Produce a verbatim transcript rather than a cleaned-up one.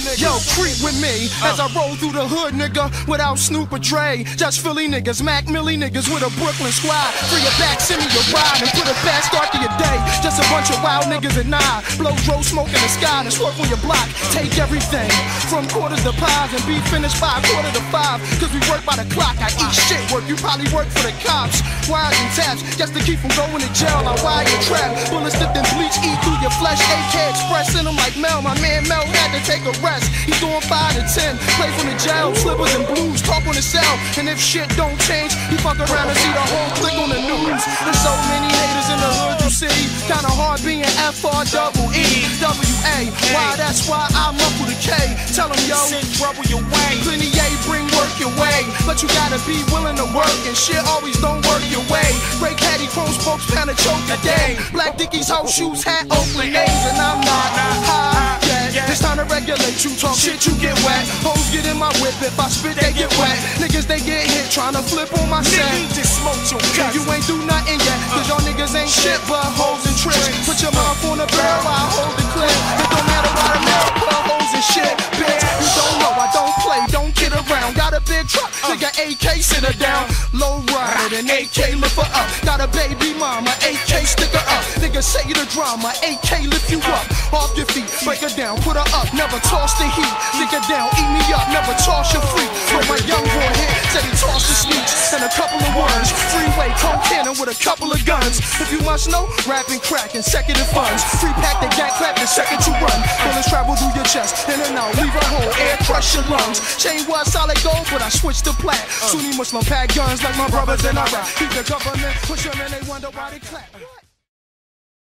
Yo, creep with me as I roll through the hood, nigga, without Snoop or Dre. Just Philly niggas, Mac Millie niggas with a Brooklyn squad. Free your back, send me your ride, and put a fast start to your day. Just a bunch of wild niggas and I blow dro smoke in the sky and swerve on your block. Take everything from quarters to pies and be finished by a quarter to five. Cause we work by the clock, I eat shit work. You probably work for the cops. Wires and taps, just to keep from going to jail. I wire your trap. Bullets dipped in bleach, eat through your flesh. A K Express in them like Mel. My man Mel had to take a rest. He's doing five to ten. Play from the jail, slippers and blues, talk on the cell. And if shit don't change, he fuck around and see the whole clique on the news. There's so many haters in the hood, you see. Kinda hard being F R double E W A. Why, that's why I muffle the K. Tell him, yo, send trouble your way. Plenty A, bring work your way. But you gotta be willing to work, and shit always don't work your way. Great caddy, chrome spokes, pound of choke a day. Black Dickies, house shoes, hat, Oakland A's, and I'm not high yet. It's time to regulate you, talk shit, you get wet. Hoes get in my whip, if I spit, they get wet. Niggas, they get hit, tryna flip on my set. Nigga, just smoke your guts. You ain't do nothing yet, cause y'all niggas ain't shit but hoes and tricks. Put your mouth on the barrel while I hold the clip. It don't matter why the mail put hoes and shit, bitch. You don't know, I don't play, don't kid around. Got a big truck, nigga A K sit her down. Low rider, and A K lift her up. Got a baby mama, A K stick her up. Nigga say the drama, A K lift you up. Off your feet, break her down, put her up. Never toss the heat, stick her down, eat me up. Never toss your freak. When my young boy hit, said he tossed the sneaks and a couple of ones. Freeway, cold cannon with a couple of guns. If you must know, rapping, crack, consecutive funds. Free pack, they got clap the second you run. Bullets travel through your chest, in and out, leave a hole, air crush your lungs. Chain was solid gold, but I switched to plat. Sunni Muslim pack guns like my brothers in Iraq. Keep the government, push them and they wonder why they clap.